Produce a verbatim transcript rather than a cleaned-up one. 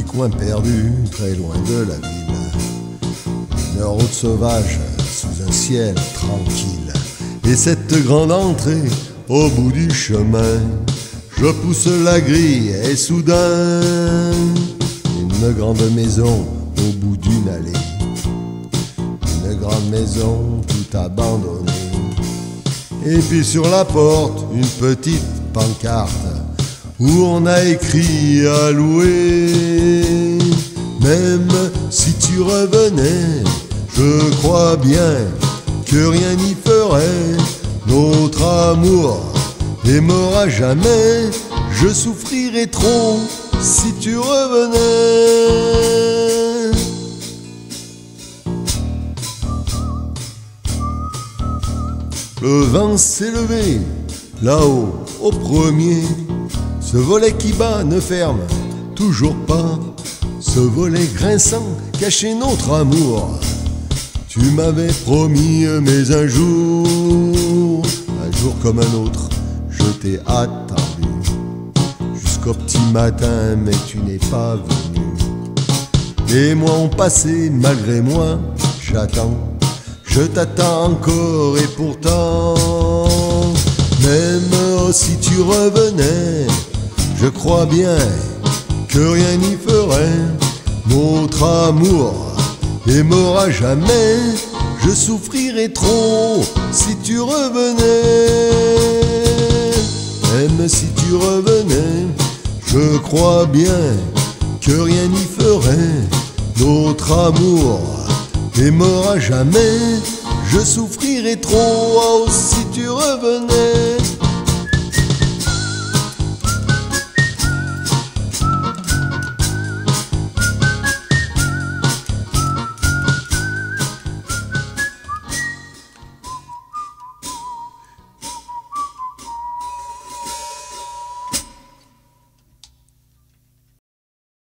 coin perdu, très loin de la ville. Une route sauvage sous un ciel tranquille. Et cette grande entrée au bout du chemin, je pousse la grille et soudain, une grande maison au bout d'une allée. Une grande maison tout abandonnée. Et puis sur la porte, une petite pancarte où on a écrit à louer. Même si tu revenais, je crois bien que rien n'y ferait. Notre amour n'aimera jamais. Je souffrirais trop si tu revenais. Le vent s'est levé là-haut au premier. Ce volet qui bat ne ferme toujours pas. Ce volet grinçant cachait notre amour. Tu m'avais promis, mais un jour, un jour comme un autre, je t'ai attendu jusqu'au petit matin, mais tu n'es pas venu. Les mois ont passé, malgré moi, j'attends. Je t'attends encore et pourtant, même si tu revenais, je crois bien que rien n'y ferait. Notre amour n'aimera jamais. Je souffrirais trop si tu revenais. Même si tu revenais, je crois bien que rien n'y ferait. Notre amour n'aimera jamais. Je souffrirais trop oh, si tu revenais.